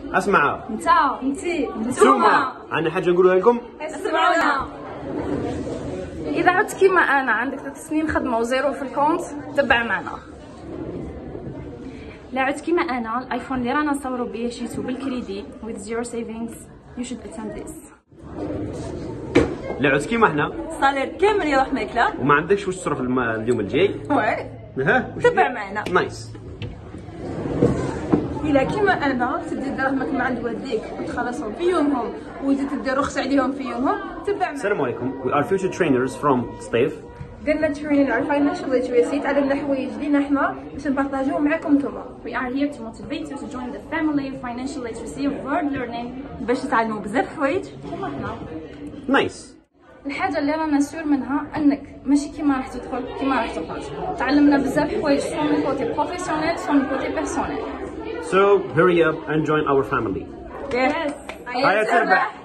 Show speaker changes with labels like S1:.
S1: اسمع
S2: انتي
S1: نتوما عندنا حاجه نقولها لكم.
S2: اسمعونا. اذا عدت كيما انا عندك 3 سنين خدمه وزيرو في الكونت تبع معنا.
S3: لا عدت كيما انا الايفون اللي رانا نصوروا بيه شيتو بالكريدي with zero savings you should attend this.
S1: لا عدت كيما احنا
S4: صالير كامل يروح ماكله
S1: وما عندكش واش تصرف اليوم الجاي. ها
S4: تبع معنا.
S1: نايس.
S4: إلا كيما أنا تدي دراهمك من عند والديك وتخلصهم في يومهم وتزيد تدي رخص عليهم في يومهم تبع معنا.
S1: السلام عليكم. We are future trainers from STAFE.
S4: درنا ترينين على فاينانشال ليتريسي، تعلمنا حوايج لينا حنا باش نبارطاجيوهم معاكم نتوما.
S3: We are here to motivate you to join the family of financial literacy of world learning
S4: باش تتعلموا بزاف حوايج
S3: كيما حنا.
S1: نايس.
S2: الحاجه اللي رانا سور منها انك ماشي كيما راح تدخل كيما راح تخرج. تعلمنا بزاف حوايج سواء من كوتي بروفيسيونيل سواء من كوتي بيرسونيل.
S1: So hurry up and join our family.
S4: يس.
S1: هيا تربح.